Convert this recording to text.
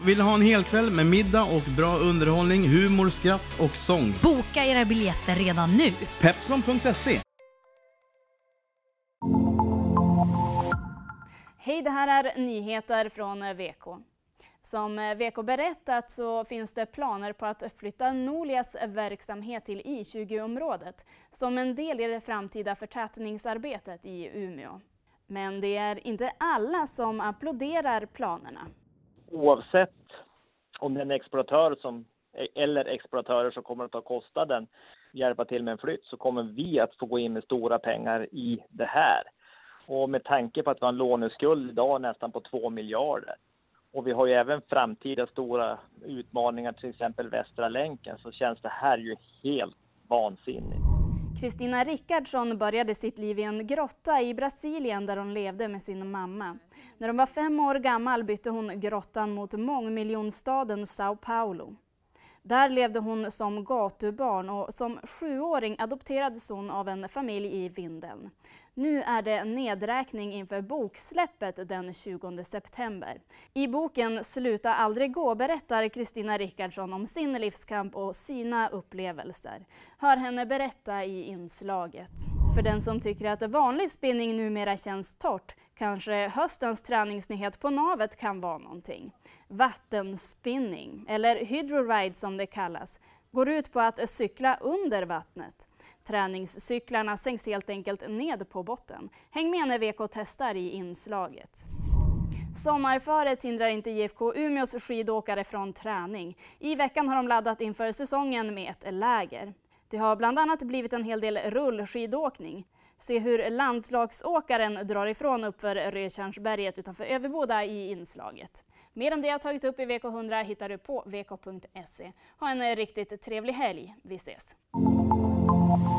Vill ha en hel kväll med middag och bra underhållning, humor, skratt och sång? Boka era biljetter redan nu. Pepslon.se. Hej, det här är nyheter från VK. Som VK berättat så finns det planer på att flytta Nolias verksamhet till I20-området som en del i det framtida förtätningsarbetet i Umeå. Men det är inte alla som applåderar planerna. Oavsett om det är en exploatör eller exploatörer som kommer att ta kostnaden, hjälpa till med en flytt, så kommer vi att få gå in med stora pengar i det här. Och med tanke på att vi har en låneskuld idag nästan på 2 miljarder. Och vi har ju även framtida stora utmaningar, till exempel Västra länken, så känns det här ju helt vansinnigt. Kristina Rickardsson började sitt liv i en grotta i Brasilien där hon levde med sin mamma. När hon var 5 år gammal bytte hon grottan mot mångmiljonstaden São Paulo. Där levde hon som gatubarn och som 7-åring adopterades hon av en familj i Vindeln. Nu är det nedräkning inför boksläppet den 20 september. I boken Sluta aldrig gå berättar Kristina Rickardsson om sin livskamp och sina upplevelser. Hör henne berätta i inslaget. För den som tycker att vanlig spinning numera känns torrt, kanske höstens träningsnyhet på navet kan vara någonting. Vattenspinning, eller hydroride som det kallas, går ut på att cykla under vattnet. Träningscyklarna sänks helt enkelt ned på botten. Häng med när VK testar i inslaget. Sommarföret hindrar inte IFK Umeås skidåkare från träning. I veckan har de laddat inför säsongen med ett läger. Det har bland annat blivit en hel del rullskidåkning. Se hur landslagsåkaren drar ifrån uppför Rötjärnsberget utanför Överboda i inslaget. Mer om det jag tagit upp i VK100 hittar du på vk.se. Ha en riktigt trevlig helg. Vi ses!